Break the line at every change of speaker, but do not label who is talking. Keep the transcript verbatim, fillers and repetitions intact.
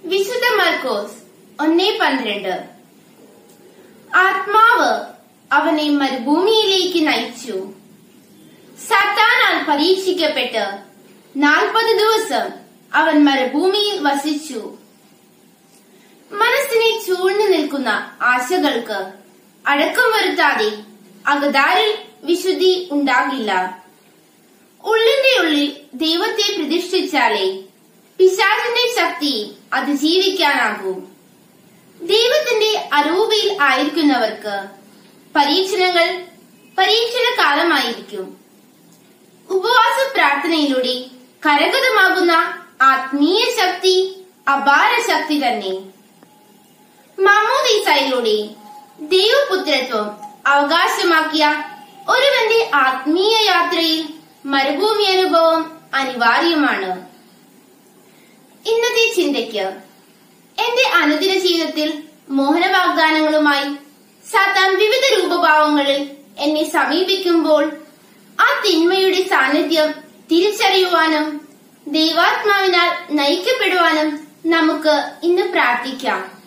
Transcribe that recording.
വിശുദ്ധ മർക്കോസ് ഒന്നേ പന്ത്രണ്ട്. ആത്മാവ് അവനെ മരുഭൂമിയിലേക്ക് നയിച്ചു. സാത്താനാൽ പരീക്ഷിക്കപ്പെട്ട് നാൽപ്പത് ദിവസം അവൻ മരുഭൂമിയിൽ വസിച്ചു. മനസ്സിനെ ചൂഴ്ന്നു നിൽക്കുന്ന ആശകൾക്ക് അടക്കം വരുത്താതെ അകതാരിൽ വിശുദ്ധി ഉണ്ടാകില്ല. ഉള്ളിന്റെ ഉള്ളിൽ ദൈവത്തെ പ്രതിഷ്ഠിച്ചാലേ പിശാചിന്റെ ശക്തി അതിജീവിക്കാനാകൂ. ദൈവത്തിന്റെ അരൂപിയിൽ ആയിരിക്കുന്നവർക്ക് പരീക്ഷണങ്ങൾ പരീക്ഷണ കാലമായിരിക്കും. ഉപവാസ പ്രാർത്ഥനയിലൂടെ കരഗതമാകുന്ന ആത്മീയ ശക്തി അപാര ശക്തി തന്നെ. മാമോദീസയിലൂടെ ദൈവപുത്രത്വം അവകാശമാക്കിയ ഒരുവന്റെ ആത്മീയ യാത്രയിൽ മരുഭൂമി അനുഭവം അനിവാര്യമാണ്. ഇന്നത്തെ ചിന്തയ്ക്ക് എന്റെ അനുദിന ജീവിതത്തിൽ മോഹന വാഗ്ദാനങ്ങളുമായി സാത്താൻ വിവിധ രൂപഭാവങ്ങളിൽ എന്നെ സമീപിക്കുമ്പോൾ ആ തിന്മയുടെ സാന്നിധ്യം തിരിച്ചറിയുവാനും ദൈവാത്മാവിനാൽ നയിക്കപ്പെടുവാനും നമുക്ക് ഇന്ന് പ്രാർത്ഥിക്കാം.